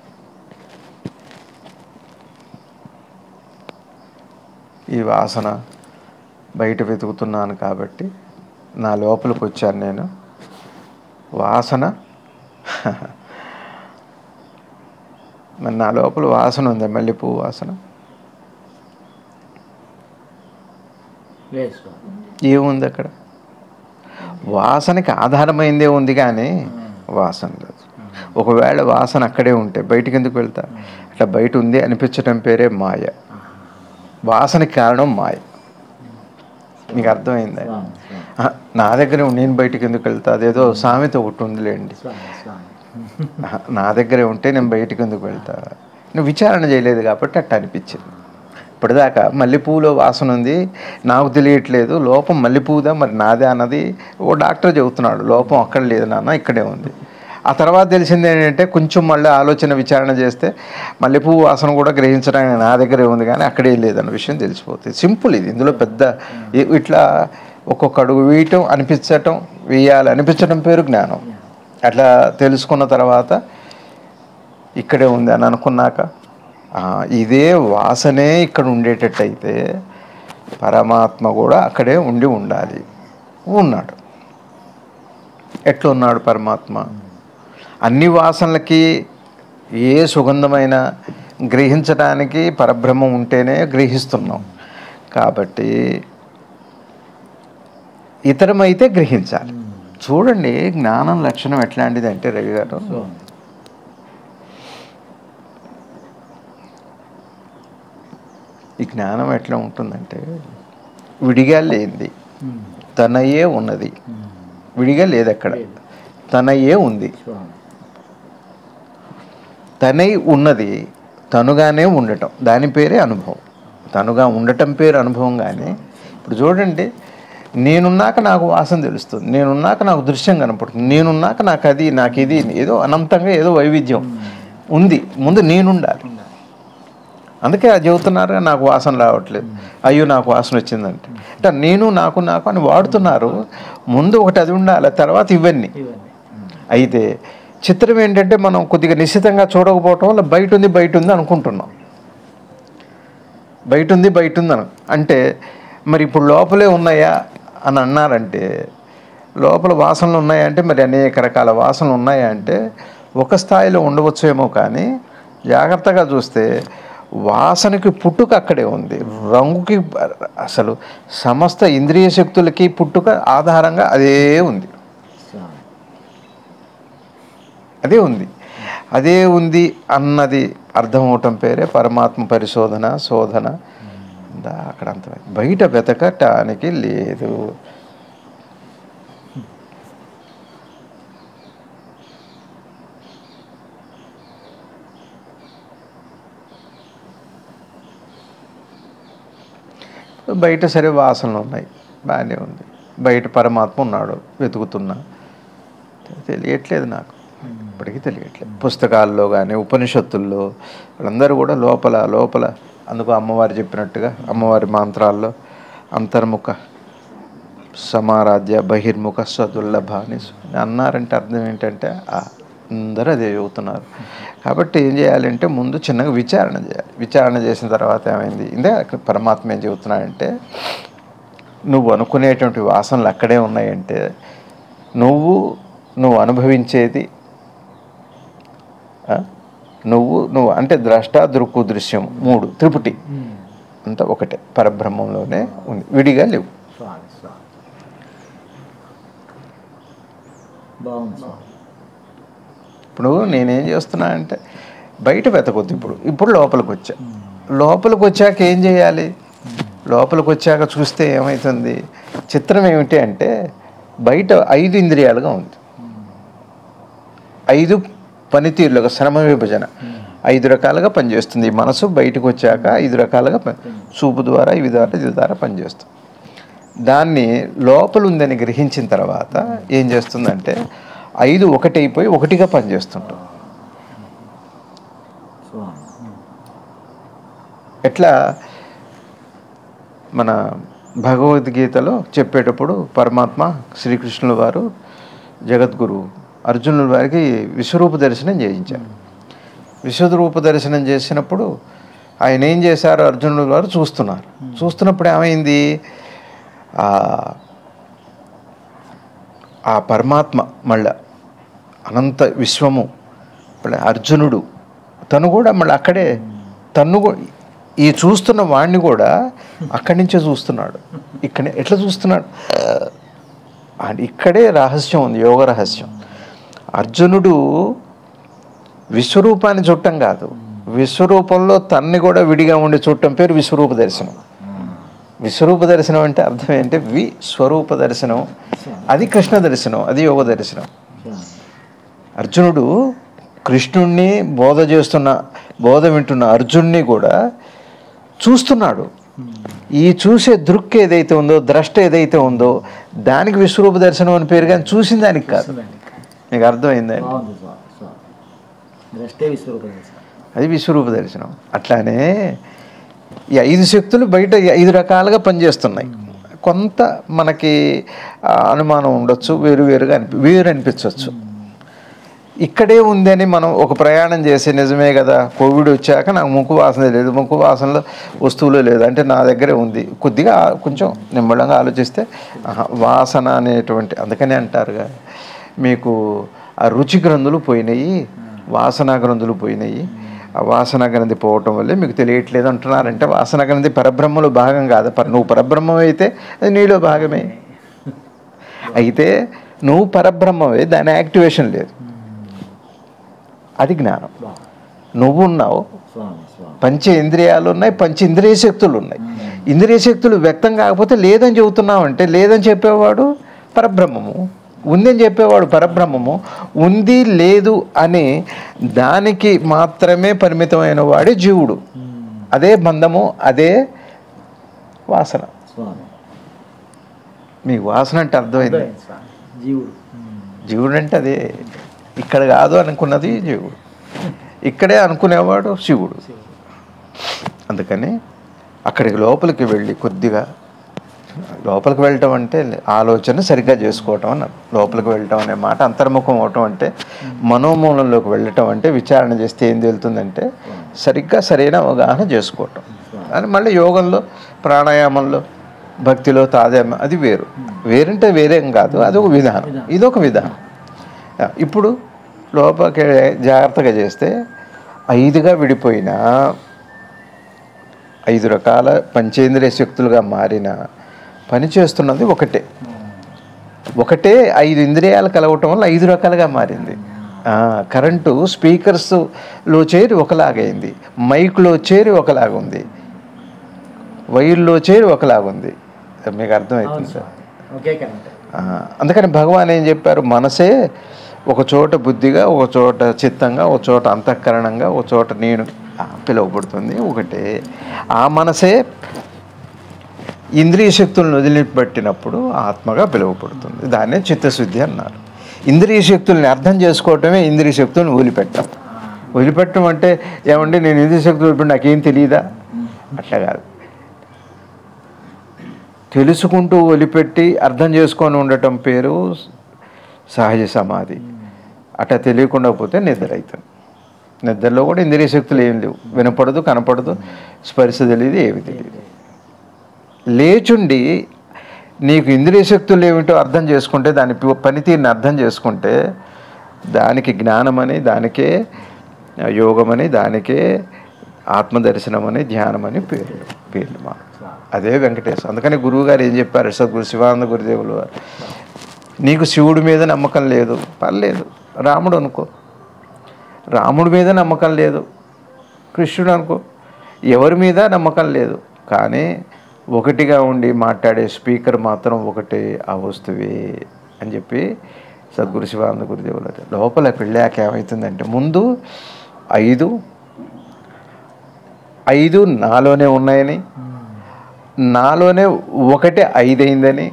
ఈ వాసన బయట వెతుకుతున్నాను కాబట్టి నా లోపలికి వచ్చాను నేను. వాసన మరి నా లోపల వాసన ఉంది, మల్లెపువ్వు వాసన ఏముంది అక్కడ? వాసనకి ఆధారమైందే ఉంది కానీ వాసన లేదు. ఒకవేళ వాసన అక్కడే ఉంటే బయటికి ఎందుకు వెళ్తా? అట్లా బయట ఉంది అనిపించడం పేరే మాయ. వాసనకి కారణం మాయ. మీకు అర్థమైందా? నా దగ్గరే నేను బయటికి ఎందుకు వెళ్తా? అదేదో సామెత ఒకటి ఉందిలేండి, నా దగ్గరే ఉంటే నేను బయటికి ఎందుకు వెళ్తా? నువ్వు విచారణ చేయలేదు కాబట్టి అట్ట అనిపించింది. ఇప్పటిదాకా మల్లెపూలో వాసన ఉంది, నాకు తెలియట్లేదు, లోపం మల్లెపూదా మరి నాదే అన్నది ఓ డాక్టర్ చెబుతున్నాడు. లోపం అక్కడ లేదు నాన్న, ఇక్కడే ఉంది. ఆ తర్వాత తెలిసింది ఏంటంటే, కొంచెం మళ్ళీ ఆలోచన విచారణ చేస్తే మల్లెపువ్వు వాసన కూడా గ్రహించడానికి నా దగ్గరే ఉంది కానీ అక్కడే లేదన్న విషయం తెలిసిపోతుంది. సింపుల్ ఇది. ఇందులో పెద్ద ఇట్లా ఒక్కొక్క అడుగు వేయటం, అనిపించటం, వేయాలి అనిపించటం పేరు జ్ఞానం. అట్లా తెలుసుకున్న తర్వాత ఇక్కడే ఉంది అని అనుకున్నాక, ఇదే వాసనే ఇక్కడ ఉండేటట్టయితే పరమాత్మ కూడా అక్కడే ఉండి ఉండాలి. ఉన్నాడు. ఎట్లా ఉన్నాడు పరమాత్మ? అన్ని వాసనలకి ఏ సుగంధమైన గ్రహించడానికి పరబ్రహ్మం ఉంటేనే గ్రహిస్తున్నాం. కాబట్టి ఇతరమైతే గ్రహించాలి. చూడండి, జ్ఞానం లక్షణం ఎట్లాంటిది అంటే రవి గారు, ఈ జ్ఞానం ఎట్లా ఉంటుందంటే, విడిగా లేనిది తనయే ఉన్నది. విడిగా లేదు, అక్కడ తనయే ఉంది. తనై ఉన్నది తనుగానే ఉండటం, దాని పేరే అనుభవం. తనుగా ఉండటం పేరు అనుభవం. కానీ ఇప్పుడు చూడండి, నేనున్నాక నాకు వాసన తెలుస్తుంది, నేనున్నాక నాకు దృశ్యం కనపడుతుంది, నేనున్నాక నాకు అది నాకు ఇది ఏదో అనంతంగా ఏదో వైవిధ్యం ఉంది. ముందు నేనుండాలి. అందుకే అది చెబుతున్నారు నాకు వాసన రావట్లేదు, అయ్యో నాకు వాసన వచ్చిందంటే అంటే నేను నాకు నాకు అని వాడుతున్నారు. ముందు ఒకటి అది ఉండాలి, తర్వాత ఇవన్నీ. అయితే చిత్రం ఏంటంటే మనం కొద్దిగా నిశ్చితంగా చూడకపోవటం వల్ల బయట ఉంది బయట ఉంది అనుకుంటున్నాం. బయట ఉంది బయట ఉంది అను అంటే మరి ఇప్పుడు లోపలే ఉన్నాయా అని అన్నారంటే, లోపల వాసనలు ఉన్నాయా అంటే మరి అనేక రకాల వాసనలు ఉన్నాయా అంటే ఒక స్థాయిలో ఉండవచ్చేమో. కానీ జాగ్రత్తగా చూస్తే వాసనకి పుట్టుక అక్కడే ఉంది, రంగుకి అసలు సమస్త ఇంద్రియ శక్తులకి పుట్టుక ఆధారంగా అదే ఉంది, అదే ఉంది అదే ఉంది అన్నది అర్థమవటం పేరే పరమాత్మ పరిశోధన శోధన. అక్కడ అంత బయట వెతకటానికి లేదు. బయట సరే వాసనలు ఉన్నాయి, బాగానే ఉంది, బయట పరమాత్మ ఉన్నాడు, వెతుకుతున్నా, తెలియట్లేదు నాకు, ఇప్పటికీ తెలియట్లేదు. పుస్తకాల్లో కానీ ఉపనిషత్తుల్లో వాళ్ళందరూ కూడా లోపల లోపల అందుకు అమ్మవారు చెప్పినట్టుగా అమ్మవారి మంత్రాల్లో అంతర్ముఖ సమారాధ్య బహిర్ముఖ స్వదుర్లభ అని అన్నారంటే అర్థం ఏంటంటే అందరూ అదే చదువుతున్నారు. కాబట్టి ఏం చేయాలంటే ముందు చిన్నగా విచారణ చేయాలి. విచారణ చేసిన తర్వాత ఏమైంది, ఇందే పరమాత్మ ఏం చెబుతున్నాడంటే నువ్వు అనుకునేటువంటి వాసనలు అక్కడే ఉన్నాయంటే నువ్వు నువ్వు అనుభవించేది నువ్వు నువ్వు అంటే ద్రష్ట దృక్కు దృశ్యం మూడు త్రిపుటి అంతా ఒకటే పరబ్రహ్మంలోనే ఉంది, విడిగా లేవు. ఇప్పుడు నేనేం చేస్తున్నా అంటే బయట వెతకొద్దు, ఇప్పుడు ఇప్పుడు లోపలికి వచ్చా. లోపలికి వచ్చాక ఏం చేయాలి, లోపలికి వచ్చాక చూస్తే ఏమవుతుంది, చిత్రం ఏమిటి అంటే బయట ఐదు ఇంద్రియాలుగా ఉంది, ఐదు పనితీరులుగా శ్రమ విభజన ఐదు రకాలుగా పనిచేస్తుంది. మనసు బయటకు వచ్చాక ఐదు రకాలుగా చూపు ద్వారా ఇవి ద్వారా ఇది ద్వారా పనిచేస్తుంది. దాన్ని లోపల ఉందని గ్రహించిన తర్వాత ఏం చేస్తుందంటే ఐదు ఒకటైపోయి ఒకటిగా పనిచేస్తుంటాం. ఎట్లా మన భగవద్గీతలో చెప్పేటప్పుడు పరమాత్మ శ్రీకృష్ణుల వారు జగద్గురు అర్జునుల వారికి విశ్వరూప దర్శనం చేయించారు. విశ్వరూప దర్శనం చేసినప్పుడు ఆయన ఏం చేశారు, అర్జునుల వారు చూస్తున్నారు. చూస్తున్నప్పుడు ఏమైంది, ఆ పరమాత్మ మళ్ళా అనంత విశ్వము అర్జునుడు తను కూడా మళ్ళీ అక్కడే తను ఈ చూస్తున్న వాడిని కూడా అక్కడి నుంచే చూస్తున్నాడు. ఇక్కడే ఎట్లా చూస్తున్నాడు, ఇక్కడే రహస్యం ఉంది, యోగ రహస్యం. అర్జునుడు విశ్వరూపాన్ని చూడటం కాదు, విశ్వరూపంలో తన్ని కూడా విడిగా ఉండి చూడటం పేరు విశ్వరూప దర్శనం. విశ్వరూప దర్శనం అంటే అర్థం ఏంటి, విస్వరూప దర్శనం, అది కృష్ణ దర్శనం, అది యోగ దర్శనం. అర్జునుడు కృష్ణుణ్ణి బోధ చేస్తున్న బోధ వింటున్న అర్జున్ని కూడా చూస్తున్నాడు. ఈ చూసే దృక్ ఏదైతే ఉందో ద్రష్ట ఏదైతే ఉందో దానికి విశ్వరూప దర్శనం అని పేరు, కానీ చూసిన దానికి కాదు. నీకు అర్థమైందండి, అది విశ్వరూప దర్శనం. అట్లానే ఈ ఐదు శక్తులు బయట ఐదు రకాలుగా పనిచేస్తున్నాయి. కొంత మనకి అనుమానం ఉండొచ్చు, వేరు వేరుగా అనిపి వేరు అనిపించవచ్చు. ఇక్కడే ఉందని మనం ఒక ప్రయాణం చేసి నిజమే కదా, కోవిడ్ వచ్చాక నాకు ముక్కు వాసన లేదు, ముక్కు వాసనలో వస్తువులు లేదు అంటే నా దగ్గరే ఉంది. కొద్దిగా కొంచెం నిమ్మళంగా ఆలోచిస్తే వాసన అనేటువంటి, అందుకనే అంటారుగా మీకు ఆ రుచి గ్రంథులు పోయినాయి, వాసన గ్రంథులు పోయినాయి. ఆ వాసన గ్రంథి పోవటం వల్లే మీకు తెలియట్లేదు అంటున్నారంటే వాసన గ్రంథి పరబ్రహ్మలో భాగం కాదు. నువ్వు పరబ్రహ్మం అయితే అది నీలో భాగమే. అయితే నువ్వు పరబ్రహ్మవే, దాని యాక్టివేషన్ లేదు, అది జ్ఞానం. నువ్వు ఉన్నావు, పంచ ఇంద్రియాలు ఉన్నాయి, పంచ ఇంద్రియ శక్తులు ఉన్నాయి. ఇంద్రియ శక్తులు వ్యక్తం కాకపోతే లేదని చెబుతున్నావు అంటే లేదని చెప్పేవాడు పరబ్రహ్మము, ఉందని చెప్పేవాడు పరబ్రహ్మము. ఉంది లేదు అని దానికి మాత్రమే పరిమితమైన వాడే జీవుడు. అదే బంధము, అదే వాసన. స్వామి మీకు వాసన అంటే అర్థమైంది. అర్థమైంది స్వామి. జీవుడు జీవుడు అంటే అదే, ఇక్కడ కాదు అనుకున్నది జీవుడు, ఇక్కడే అనుకునేవాడు శివుడు. అందుకని అక్కడికి లోపలికి వెళ్ళి కొద్దిగా లోపలికి వెళ్ళటం అంటే ఆలోచన సరిగ్గా చేసుకోవటం అన్నారు. లోపలికి వెళ్ళటం అనే మాట అంతర్ముఖం అవటం అంటే మనోమూలంలోకి వెళ్ళటం అంటే విచారణ చేస్తే ఏం తెలుతుందంటే సరిగ్గా సరైన అవగాహన చేసుకోవటం. అని మళ్ళీ యోగంలో ప్రాణాయామంలో భక్తిలో తాదేమ అది వేరు. వేరంటే వేరేం కాదు, అదొక విధానం, ఇదొక విధానం. ఇప్పుడు లోపలికి జాగ్రత్తగా చేస్తే ఐదుగా విడిపోయిన ఐదు రకాల పంచేంద్రియ శక్తులుగా మారిన పని చేస్తున్నది ఒకటే. ఒకటే ఐదు ఇంద్రియాలు కలవటం వల్ల ఐదు రకాలుగా మారింది. కరెంటు స్పీకర్స్లో చేరి ఒకలాగైంది, మైక్లో చేరి ఒకలాగా ఉంది, వైర్లో చేరి ఒకలాగా ఉంది. మీకు అర్థమవుతుంది సార్. అందుకని భగవాన్ ఏం చెప్పారు, మనసే ఒక చోట బుద్ధిగా, ఒక చోట చిత్తంగా, ఒక చోట అంతఃకరణంగా, ఒక చోట నేను పిలువబడుతుంది ఒకటే. ఆ మనసే ఇంద్రియ శక్తులను వదిలిపెట్టినప్పుడు ఆత్మగా పిలువబడుతుంది. దాన్నే చిత్తశుద్ధి అన్నారు. ఇంద్రియ శక్తుల్ని అర్థం చేసుకోవటమే ఇంద్రియ శక్తులను వదిలిపెట్టడం. వదిలిపెట్టడం అంటే ఏమండి నేను ఇంద్రియ శక్తులు వదిలిపెట్టి నాకేం తెలియదా, అట్లా కాదు. తెలుసుకుంటూ వదిలిపెట్టి అర్థం చేసుకొని ఉండటం పేరు సహజ సమాధి. అట్లా తెలియకుండా పోతే నిద్ర అవుతుంది. నిద్రలో కూడా ఇంద్రియ శక్తులు ఏం లేవు, వినపడదు, కనపడదు, స్పర్శ తెలియదు, ఏమి తెలియదు. లేచుండి నీకు ఇంద్రియ శక్తులు ఏమిటో అర్థం చేసుకుంటే, దాని పనితీరుని అర్థం చేసుకుంటే దానికి జ్ఞానమని, దానికే యోగమని, దానికే ఆత్మదర్శనం అని, ధ్యానం అని పేర్లు పేర్లు మా అదే వెంకటేశ్వర. అందుకని గురువుగారు ఏం చెప్పారు, సద్గురు శివానంద గురుదేవులు వారు, నీకు శివుడి మీద నమ్మకం లేదు పర్లేదు, రాముడు అనుకో. రాముడి మీద నమ్మకం లేదు, కృష్ణుడు అనుకో. ఎవరి మీద నమ్మకం లేదు, కానీ ఒకటిగా ఉండి మాట్లాడే స్పీకర్ మాత్రం ఒకటే, ఆ వస్తువే అని చెప్పి సద్గురు శివానంద గురుదేవులు. లోపల పెళ్ళాక ఏమవుతుందంటే ముందు ఐదు ఐదు నాలోనే ఉన్నాయని, నాలోనే ఒకటే ఐదైందని,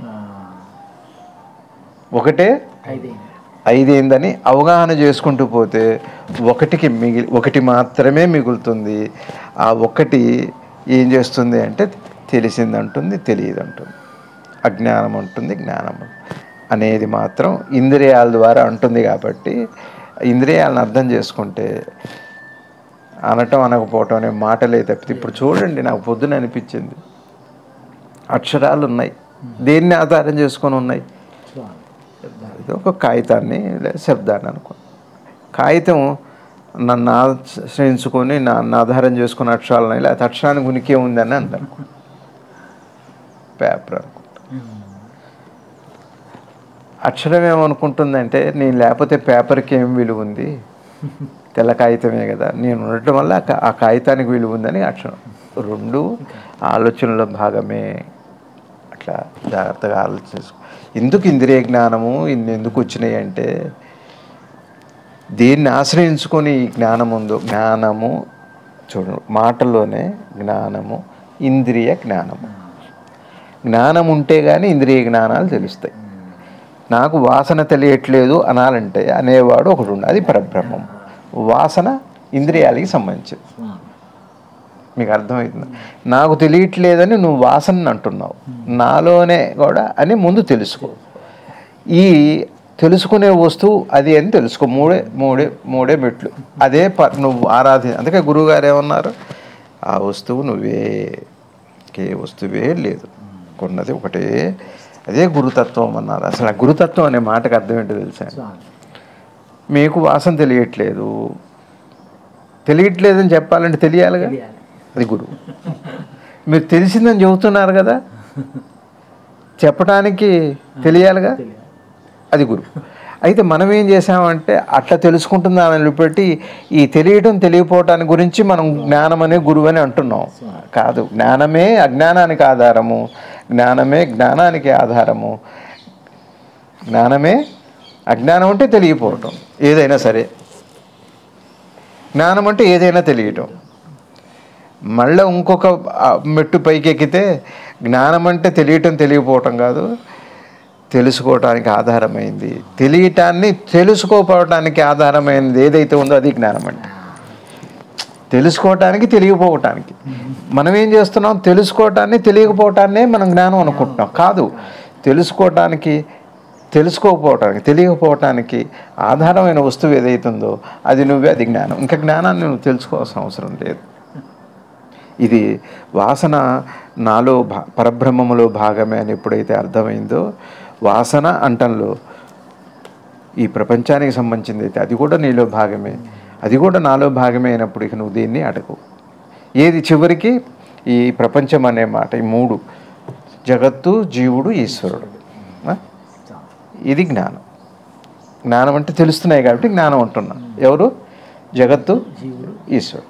ఒకటే ఐదైందని అవగాహన చేసుకుంటూ పోతే ఒకటికి మిగిలి ఒకటి మాత్రమే మిగులుతుంది. ఆ ఒకటి ఏం చేస్తుంది అంటే తెలిసింది అంటుంది, తెలియదు అంటుంది, అజ్ఞానం అంటుంది, జ్ఞానం అనేది మాత్రం ఇంద్రియాల ద్వారా అంటుంది. కాబట్టి ఇంద్రియాలను అర్థం చేసుకుంటే అనటం అనకపోవటం అనే మాటలే తప్పితే. ఇప్పుడు చూడండి, నాకు పొద్దున అనిపించింది, అక్షరాలు ఉన్నాయి, దేన్ని ఆధారం చేసుకొని ఉన్నాయి? ఇది ఒక కాగితాన్ని లేదా శబ్దాన్ని అనుకో. కాగితం నన్ను ఆశ్రయించుకొని నన్ను ఆధారం చేసుకున్న అక్షరాలని, లేకపోతే అక్షరానికి ఉనికి ఉందని అంటారు. పేపర్ అనుకుంటా, అక్షరం ఏమనుకుంటుందంటే నేను లేకపోతే పేపర్కి ఏం విలువ ఉంది, తెల్ల కాగితమే కదా, నేను ఉండటం వల్ల ఆ కాగితానికి విలువ ఉందని అక్షరం. రెండు ఆలోచనలో భాగమే. అట్లా జాగ్రత్తగా ఆలోచించుకో. ఎందుకు ఇంద్రియ జ్ఞానము ఇన్ని ఎందుకు వచ్చినాయి అంటే, దేన్ని ఆశ్రయించుకొని ఈ జ్ఞానం ఉందో, జ్ఞానము చూడు మాటల్లోనే జ్ఞానము, ఇంద్రియ జ్ఞానము. జ్ఞానం ఉంటే కానీ ఇంద్రియ జ్ఞానాలు తెలుస్తాయి. నాకు వాసన తెలియట్లేదు అనాలంటే అనేవాడు ఒకడు ఉండు, అది పరబ్రహ్మం. వాసన ఇంద్రియాలకి సంబంధించింది. మీకు అర్థమవుతుంది? నాకు తెలియట్లేదని నువ్వు వాసన అంటున్నావు, నాలోనే కూడా అని ముందు తెలుసుకో. ఈ తెలుసుకునే వస్తువు అది అని తెలుసుకో. మూడే మూడే మూడే మెట్లు. అదే ప నువ్వు ఆరాధి. అందుకే గురువుగారు ఏమన్నారు, ఆ వస్తువు నువ్వే, ఏ వస్తువే లేదు, కొన్నది ఒకటే, అదే గురుతత్వం అన్నారు. అసలు ఆ గురుతత్వం అనే మాటకు అర్థం ఏంటో తెలుసా? మీకు వాసన తెలియట్లేదు, తెలియట్లేదని చెప్పాలంటే తెలియాలిగా, అది గురువు. మీరు తెలిసిందని చెబుతున్నారు కదా, చెప్పడానికి తెలియాలిగా, అది గురువు. అయితే మనం ఏం చేసామంటే అట్లా తెలుసుకుంటుందని పెట్టి ఈ తెలియటం తెలియపోవటానికి గురించి మనం జ్ఞానం అనే గురువు అని అంటున్నాం. కాదు, జ్ఞానమే అజ్ఞానానికి ఆధారము, జ్ఞానమే జ్ఞానానికి ఆధారము. జ్ఞానమే అజ్ఞానం అంటే తెలియపోవటం, ఏదైనా సరే. జ్ఞానం అంటే ఏదైనా తెలియటం. మళ్ళీ ఇంకొక మెట్టు పైకి ఎక్కితే జ్ఞానం అంటే తెలియటం తెలియకపోవటం కాదు, తెలుసుకోవటానికి ఆధారమైంది. తెలియటాన్ని తెలుసుకోపోవటానికి ఆధారమైనది ఏదైతే ఉందో అది జ్ఞానం అంటే. తెలుసుకోవటానికి తెలియకపోవటానికి మనం ఏం చేస్తున్నాం, తెలుసుకోవటాన్ని తెలియకపోవటాన్నే మనం జ్ఞానం అనుకుంటున్నాం. కాదు, తెలుసుకోవటానికి తెలుసుకోకపోవటానికి తెలియకపోవటానికి ఆధారమైన వస్తువు ఏదైతుందో అది నువ్వే, అది జ్ఞానం. ఇంకా జ్ఞానాన్ని నువ్వు తెలుసుకోవాల్సిన అవసరం లేదు. ఇది వాసన నాలో భా పరబ్రహ్మములో భాగమే అని ఎప్పుడైతే అర్థమైందో, వాసన అంటంలో ఈ ప్రపంచానికి సంబంధించింది అయితే అది కూడా నీలో భాగమే, అది కూడా నాలో భాగమే అయినప్పుడు ఇక నువ్వు దీన్ని అడగవు. ఏది చివరికి ఈ ప్రపంచం అనే మాట, ఈ మూడు, జగత్తు, జీవుడు, ఈశ్వరుడు, ఇది జ్ఞానం. జ్ఞానం అంటే తెలుస్తున్నాయి కాబట్టి జ్ఞానం అంటున్నా. ఎవరు? జగత్తు, ఈశ్వరుడు.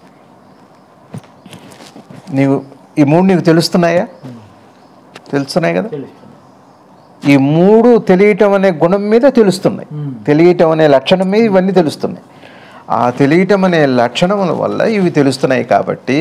నీవు ఈ మూడు నీకు తెలుస్తున్నాయా? తెలుస్తున్నాయి కదా. ఈ మూడు తెలియటం అనే గుణం మీద తెలుస్తున్నాయి, తెలియటం అనే లక్షణం మీద ఇవన్నీ తెలుస్తున్నాయి. ఆ తెలియటం అనే లక్షణముల వల్ల ఇవి తెలుస్తున్నాయి కాబట్టి,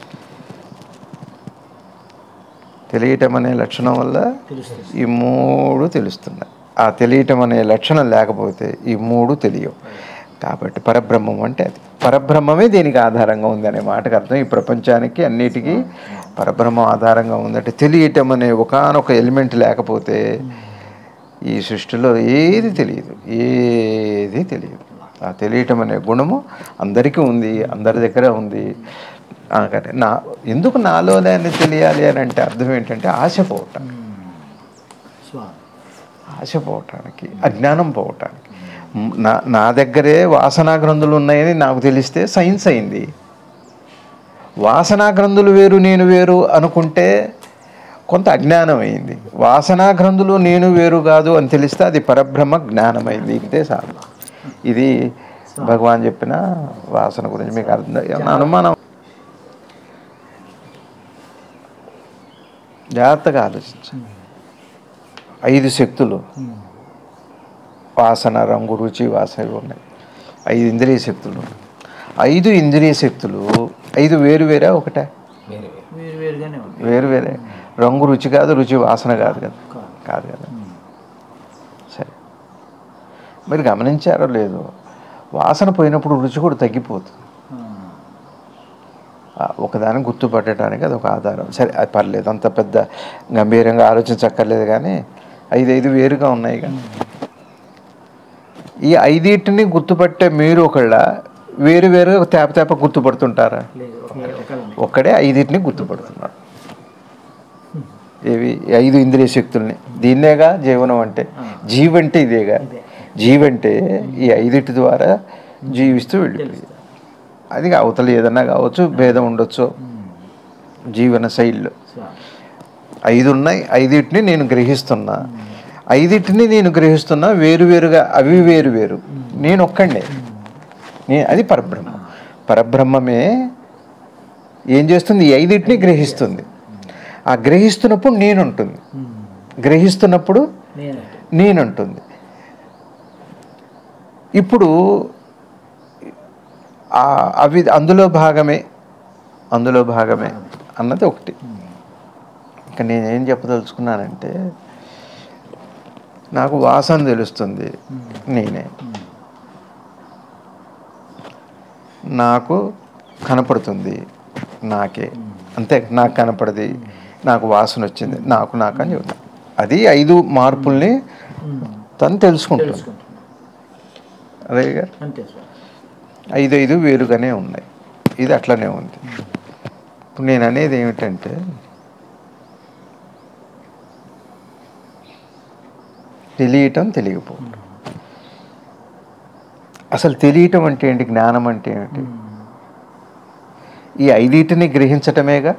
తెలియటం అనే లక్షణం వల్ల ఈ మూడు తెలుస్తున్నాయి. ఆ తెలియటం అనే లక్షణం లేకపోతే ఈ మూడు తెలియవు. కాబట్టి పరబ్రహ్మం అంటే అది. పరబ్రహ్మమే దీనికి ఆధారంగా ఉంది అనే మాటకు అర్థం. ఈ ప్రపంచానికి అన్నిటికీ పరబ్రహ్మం ఆధారంగా ఉందంటే, తెలియటం అనే ఒకానొక ఎలిమెంట్ లేకపోతే ఈ సృష్టిలో ఏది తెలియదు, ఏది తెలియదు. ఆ తెలియటం అనే గుణము అందరికీ ఉంది, అందరి దగ్గర ఉంది. కానీ నా ఎందుకు నాలోనే అని తెలియాలి అని అంటే అర్థం ఏంటంటే ఆశ పోవటం, ఆశ పోవటానికి, అజ్ఞానం పోవటానికి. నా నా దగ్గరే వాసనా గ్రంథులు ఉన్నాయని నాకు తెలిస్తే సైన్స్ అయింది. వాసనా గ్రంథులు వేరు నేను వేరు అనుకుంటే కొంత అజ్ఞానం అయింది. వాసనా గ్రంథులు నేను వేరు కాదు అని తెలిస్తే అది పరబ్రహ్మ జ్ఞానమైంది. ఇంతే సార్. ఇది భగవాన్ చెప్పిన వాసన గురించి మీకు అర్థం అనుమానం. జాగ్రత్తగా ఆలోచించండి. ఐదు శక్తులు, వాసన, రంగు, రుచి, వాసన ఉన్నాయి. ఐదు ఇంద్రియ శక్తులు. ఐదు ఇంద్రియ శక్తులు ఐదు వేరు వేరే ఒకటే? వేరు వేరే. రంగు రుచి కాదు, రుచి వాసన కాదు కదా, కాదు కదా. సరే, మీరు గమనించారో లేదో, వాసన పోయినప్పుడు రుచి కూడా తగ్గిపోతుంది. ఒకదాన్ని గుర్తుపట్టడానికి అది ఒక ఆధారం. సరే, అది పర్లేదు, అంత పెద్ద గంభీరంగా ఆలోచించక్కర్లేదు. కానీ ఐదు ఐదు వేరుగా ఉన్నాయి. కానీ ఈ ఐదింటిని గుర్తుపట్టే మీరు ఒకళ్ళ వేరు వేరుగా తేప తేప గుర్తుపడుతుంటారా? ఒక్కడే ఐదింటిని గుర్తుపడుతున్నాడు. ఏవి? ఐదు ఇంద్రియ శక్తుల్ని. దీన్నేగా జీవనం అంటే. జీవంటే ఇదేగా. జీవంటే ఈ ఐదింటి ద్వారా జీవిస్తూ వెళ్ళిపోయింది. అది అవతల ఏదన్నా కావచ్చు, భేదం ఉండొచ్చు జీవన శైలిలో. ఐదు ఉన్నాయి, ఐదింటిని నేను గ్రహిస్తున్నా. ఐదింటిని నేను గ్రహిస్తున్నా వేరువేరుగా, అవి వేరు వేరు, నేను ఒక్కడే. నే అది పరబ్రహ్మ. పరబ్రహ్మమే ఏం చేస్తుంది? ఈ ఐదింటిని గ్రహిస్తుంది. ఆ గ్రహిస్తున్నప్పుడు నేనుంటుంది, గ్రహిస్తున్నప్పుడు నేనుంటుంది. ఇప్పుడు అవి అందులో భాగమే, అందులో భాగమే అన్నది ఒకటి. ఇంకా నేనేం చెప్పదలుచుకున్నానంటే, నాకు వాసన తెలుస్తుంది, నేనే. నాకు కనపడుతుంది, నాకే. అంతే. నాకు కనపడది, నాకు వాసన వచ్చింది, నాకు నాకు అని చెప్తాను. అది ఐదు మార్పుల్ని తను తెలుసుకుంటుంది. అదే గారు, ఐదు ఐదు వేరుగానే ఉన్నాయి. ఇది అట్లనే ఉంది. ఇప్పుడు నేను అనేది ఏమిటంటే, తెలియటం తెలియకపోవటం. అసలు తెలియటం అంటే ఏంటి? జ్ఞానం అంటే ఏంటి? ఈ ఐదింటిని గ్రహించటమేగా.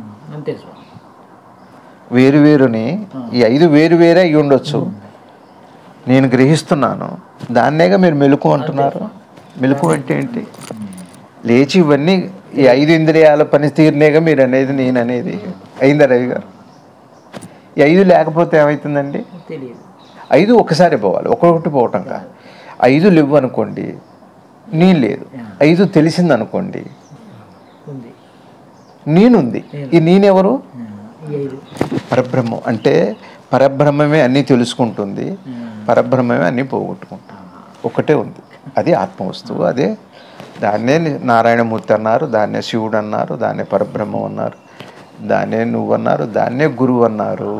వేరువేరుని, ఈ ఐదు వేరు వేరే అయి ఉండొచ్చు, నేను గ్రహిస్తున్నాను, దాన్నేగా మీరు మెలకు అంటున్నారు. మెలకు అంటే ఏంటి? లేచి ఇవన్నీ ఈ ఐదు ఇంద్రియాల పనితీరునేగా మీరు అనేది, నేను అనేది. అయిందా రవి గారు? ఈ ఐదు లేకపోతే ఏమవుతుందండి? ఐదు ఒక్కసారి పోవాలి, ఒక్కొక్కటి పోవటం కాదు. ఐదు లేవు అనుకోండి, నేను లేదు. ఐదు తెలిసింది అనుకోండి, నేనుంది. ఈ నేనెవరు? పరబ్రహ్మం అంటే పరబ్రహ్మమే అన్నీ తెలుసుకుంటుంది, పరబ్రహ్మమే అన్నీ పోగొట్టుకుంటుంది. ఒకటే ఉంది, అది ఆత్మ వస్తువు. అదే దాన్నే నారాయణమూర్తి అన్నారు, దాన్నే శివుడు అన్నారు, దాన్నే పరబ్రహ్మం అన్నారు, దాన్నే నువ్వు అన్నారు, దాన్నే గురువు అన్నారు.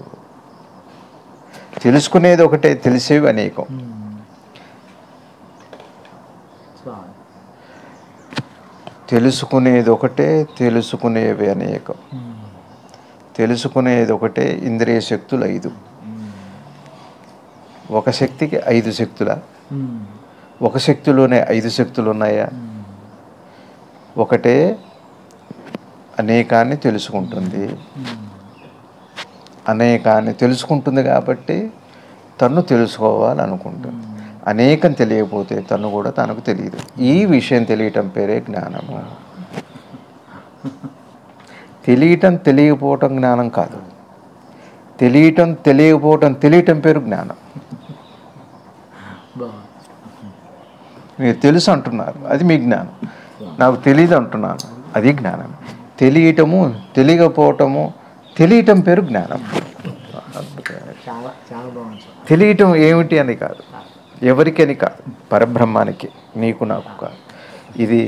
తెలుసుకునేది ఒకటే, తెలిసేవి అనేకం. తెలుసుకునేది ఒకటే, తెలుసుకునేవి అనేకం. తెలుసుకునేది ఒకటే, ఇంద్రియ శక్తులు ఐదు. ఒక శక్తికి ఐదు శక్తుల, ఒక శక్తిలోనే ఐదు శక్తులు ఉన్నాయా? ఒకటే అనేకాన్ని తెలుసుకుంటుంది. అనేకాన్ని తెలుసుకుంటుంది కాబట్టి తను తెలుసుకోవాలనుకుంటుంది. అనేకం తెలియకపోతే తను కూడా తనకు తెలియదు. ఈ విషయం తెలియటం పేరే జ్ఞానము. తెలియటం తెలియకపోవటం జ్ఞానం కాదు. తెలియటం తెలియకపోవటం తెలియటం పేరు జ్ఞానం. మీరు తెలుసు అంటున్నారు, అది మీ జ్ఞానం. నాకు తెలియదు అంటున్నాను, అది జ్ఞానం. తెలియటము తెలియకపోవటము తెలియటం పేరు జ్ఞానం. తెలియటం ఏమిటి అని కాదు, ఎవరికని కాదు, పరబ్రహ్మానికి, నీకు నాకు కాదు. ఇది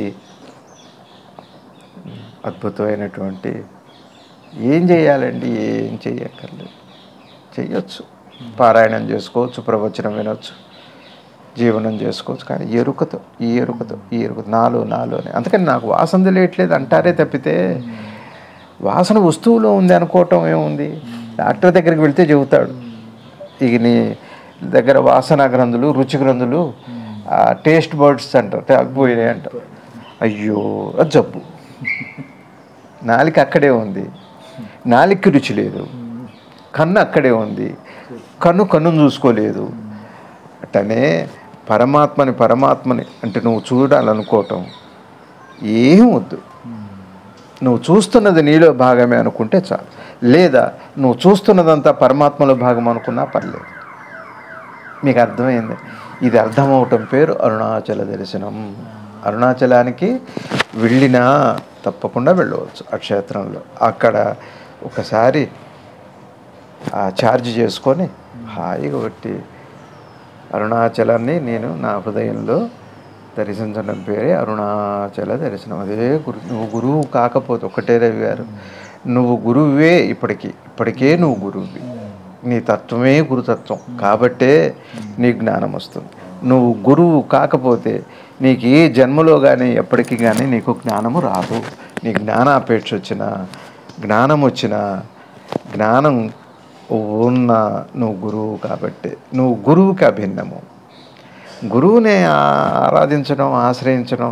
అద్భుతమైనటువంటి. ఏం చేయాలండి? ఏం చెయ్యక్కర్లేదు, చెయ్యొచ్చు. పారాయణం చేసుకోవచ్చు, ప్రవచనం వినొచ్చు, జీవనం చేసుకోవచ్చు. కానీ ఎరుకతో, ఈ ఎరుకతో ఈ ఎరుకతో నాలో నాలోనే. అందుకని నాకు వాసన తెలియట్లేదు అంటారే తప్పితే వాసన వస్తువులో ఉంది అనుకోవటం ఏముంది? డాక్టర్ దగ్గరికి వెళ్తే చెబుతాడు, ఇక నీ దగ్గర వాసన గ్రంథులు, రుచి గ్రంథులు, టేస్ట్ బర్డ్స్ అంటారు, తగ్గిపోయినాయి అంటారు. అయ్యో, అది జబ్బు. నాలిక అక్కడే ఉంది, నాలికి రుచి లేదు. కన్ను అక్కడే ఉంది, కన్ను కన్నును చూసుకోలేదు. అట్టనే పరమాత్మని పరమాత్మని అంటే నువ్వు చూడాలనుకోవటం ఏం వద్దు. నువ్వు చూస్తున్నది నీలో భాగమే అనుకుంటే చాలు. లేదా నువ్వు చూస్తున్నదంతా పరమాత్మలో భాగం అనుకున్నా పర్లేదు. మీకు అర్థమైంది? ఇది అర్థమవటం పేరు అరుణాచల దర్శనం. అరుణాచలానికి వెళ్ళినా తప్పకుండా వెళ్ళవచ్చు ఆ క్షేత్రంలో. అక్కడ ఒకసారి ఆ ఛార్జ్ చేసుకొని హాయిగా పెట్టి అరుణాచలాన్ని నేను నా హృదయంలో దర్శించడం పేరే అరుణాచల దర్శనం. అదే గురు. నువ్వు గురువు కాకపోతే, ఒకటే రవి గారు, నువ్వు గురువే. ఇప్పటికీ ఇప్పటికే నువ్వు గురువువి. నీ తత్వమే గురుతత్వం కాబట్టే నీ జ్ఞానం వస్తుంది. నువ్వు గురువు కాకపోతే నీకు ఏ జన్మలో కానీ ఎప్పటికీ కానీ నీకు జ్ఞానము రాదు. నీ జ్ఞానాపేక్ష వచ్చినా, జ్ఞానం వచ్చినా, జ్ఞానం ఉన్న నువ్వు గురువు కాబట్టి నువ్వు గురువుకి అభిన్నము. గురువునే ఆరాధించడం, ఆశ్రయించడం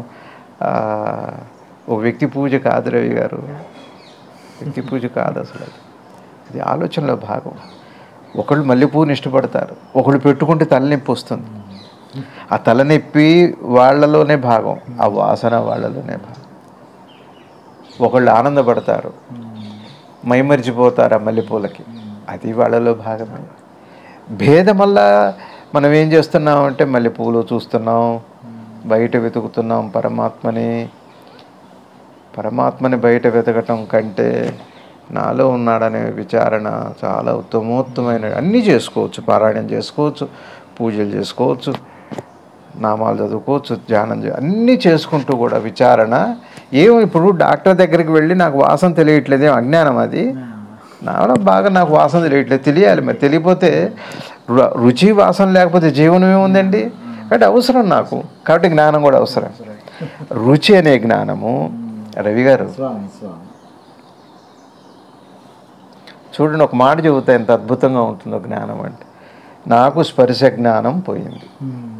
ఓ వ్యక్తి పూజ కాదు రవి గారు. వ్యక్తి పూజ కాదు అసలు. అది అది ఆలోచనలో భాగం. ఒకళ్ళు మల్లెపూని ఇష్టపడతారు, ఒకళ్ళు పెట్టుకుంటే తలనొప్పి వస్తుంది. ఆ తలనొప్పి వాళ్ళలోనే భాగం, ఆ వాసన వాళ్ళలోనే భాగం. ఒకళ్ళు ఆనందపడతారు, మైమరిచిపోతారు ఆ మల్లెపూలకి, అది వాళ్ళలో భాగమే. భేదం వల్ల మనం ఏం చేస్తున్నామంటే మల్లెపూలు చూస్తున్నాం, బయట వెతుకుతున్నాం పరమాత్మని. పరమాత్మని బయట వెతకటం కంటే నాలో ఉన్నాడనే విచారణ చాలా ఉత్తమోత్తమైన. అన్నీ చేసుకోవచ్చు, పారాయణం చేసుకోవచ్చు, పూజలు చేసుకోవచ్చు, నామాలు చదువుకోవచ్చు, ధ్యానం చే అన్నీ చేసుకుంటూ కూడా విచారణ. ఏమో ఇప్పుడు డాక్టర్ దగ్గరికి వెళ్ళి నాకు వాసన తెలియట్లేదేమో అజ్ఞానం. అది నాలో బాగా నాకు వాసన తెలియట్లేదు, తెలియాలి. మరి తెలియపోతే రుచి వాసన లేకపోతే జీవనం ఏముందండి? కాబట్టి అవసరం నాకు, కాబట్టి జ్ఞానం కూడా అవసరం. రుచి అనే జ్ఞానము రవి గారు చూడండి, ఒక మాట చెబుతా ఎంత అద్భుతంగా ఉంటుందో జ్ఞానం అంటే. నాకు స్పర్శ జ్ఞానం పోయింది.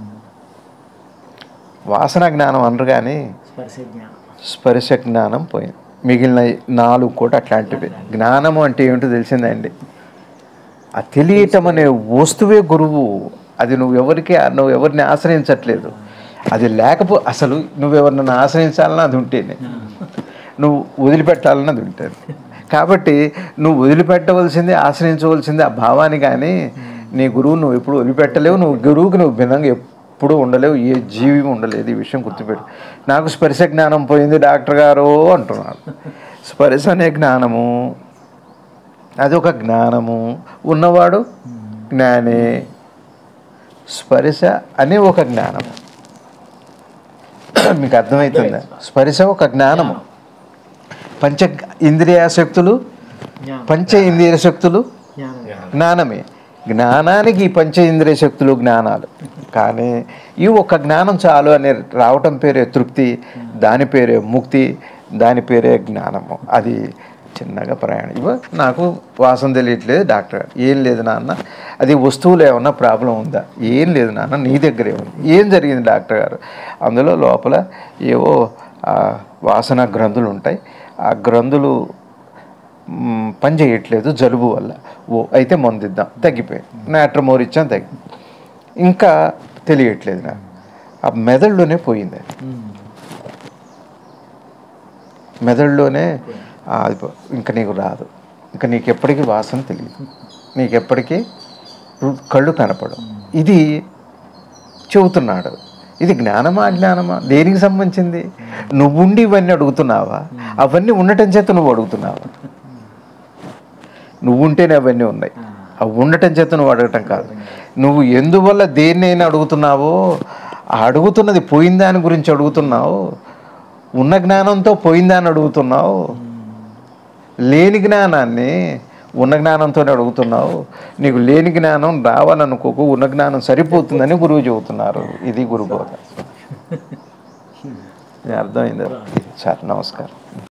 వాసన జ్ఞానం అనరు కానీ స్పర్శ జ్ఞానం పోయింది. మిగిలిన నాలుగు కూడా అట్లాంటివి. జ్ఞానము అంటే ఏమిటో తెలిసిందండి. ఆ తెలియటం అనే వస్తువే గురువు. అది నువ్వు ఎవరికి నువ్వు ఎవరిని ఆశ్రయించట్లేదు. అది లేకపో అసలు నువ్వెవరినైనా ఆశ్రయించాలన్నా అది ఉంటేనే, నువ్వు వదిలిపెట్టాలన్నా అది ఉంటుంది. కాబట్టి నువ్వు వదిలిపెట్టవలసిందే, ఆశ్రయించవలసిందే ఆ భావాన్ని. కానీ నీ గురువు నువ్వు ఎప్పుడు వదిలిపెట్టలేవు. నువ్వు గురువుకి నువ్వు భిన్నంగా ఎప్పుడూ ఉండలేవు, ఏ జీవి ఉండలేదు. ఈ విషయం గుర్తుపెట్టు. నాకు స్పర్శ జ్ఞానం పోయింది డాక్టర్ గారు అంటున్నాడు. స్పర్శ అనే జ్ఞానము అదొక జ్ఞానము. ఉన్నవాడు జ్ఞానే. స్పర్శ అనే ఒక జ్ఞానము. మీకు అర్థమవుతుందా? స్పర్శ ఒక జ్ఞానము. పంచ ఇంద్రియ శక్తులు, పంచ ఇంద్రియ శక్తులు జ్ఞానమే. జ్ఞానానికి ఈ పంచ ఇంద్రియ శక్తులు జ్ఞానాలు. కానీ ఈ ఒక్క జ్ఞానం చాలు అని రావటం పేరే తృప్తి, దాని పేరే ముక్తి, దాని పేరే జ్ఞానము. అది చిన్నగా ప్రయాణం. ఇవ నాకు వాసన తెలియట్లేదు డాక్టర్. ఏం లేదు నాన్న. అది వస్తువులు ఏమన్నా ప్రాబ్లం ఉందా? ఏం లేదు నాన్న, నీ దగ్గరే ఉంది. ఏం జరిగింది డాక్టర్ గారు? అందులో లోపల ఏవో వాసన గ్రంథులు ఉంటాయి. ఆ గ్రంథులు పని చేయట్లేదు జలుబు వల్ల. ఓ అయితే మందిద్దాం, తగ్గిపోయి నాట్రమోర్ ఇచ్చాం, తగ్గి. ఇంకా తెలియట్లేదు నాకు. ఆ మెదడులోనే పోయింది. మెదడులోనే అది ఇంకా నీకు రాదు, ఇంకా నీకు ఎప్పటికీ వాసన తెలియదు, నీకు ఎప్పటికీ కళ్ళు కనపడవు. ఇది చెబుతున్నాడు. ఇది జ్ఞానమా అజ్ఞానమా? దేనికి సంబంధించింది? నువ్వుండి ఇవన్నీ అడుగుతున్నావా? అవన్నీ ఉండటం చేత నువ్వు అడుగుతున్నావా? నువ్వు ఉంటేనే అవన్నీ ఉన్నాయి. అవి ఉండటం చేత నువ్వు అడగటం కాదు. నువ్వు ఎందువల్ల దేన్నైనా అడుగుతున్నావో ఆ అడుగుతున్నది పోయిన దాని గురించి అడుగుతున్నావు. ఉన్న జ్ఞానంతో పోయిందాన్ని అడుగుతున్నావు. లేని జ్ఞానాన్ని ఉన్న జ్ఞానంతోనే అడుగుతున్నావు. నీకు లేని జ్ఞానం రావాలనుకోకు, ఉన్న జ్ఞానం సరిపోతుందని గురువు చెబుతున్నారు. ఇది గురుబోధ. అర్థమైందా? సార్ నమస్కారం.